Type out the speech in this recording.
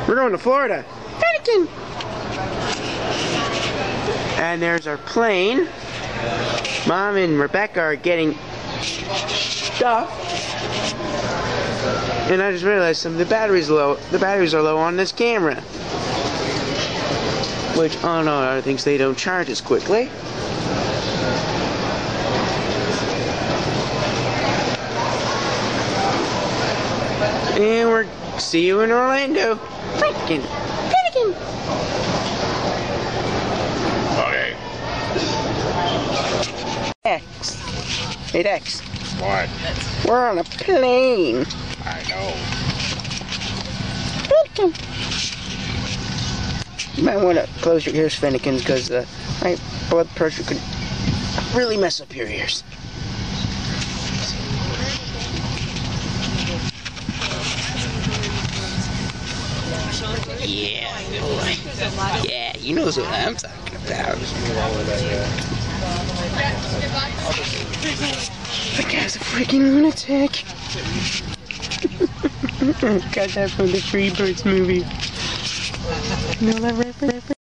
We're going to Florida. Fenekin. And there's our plane. Mom and Rebecca are getting stuff. And I just realized the batteries are low on this camera. Which, oh no, other things they don't charge as quickly. And we're see you in Orlando. Fenekin. Okay. Dax. Hey Dax. What? We're on a plane. I know. Fenekin. You might want to close your ears, Fenekin, because my blood pressure could really mess up your ears. Yeah, yeah, you know what I'm talking about. The guy's a freaking lunatic. Got that from the Freebirds movie. You know that reference?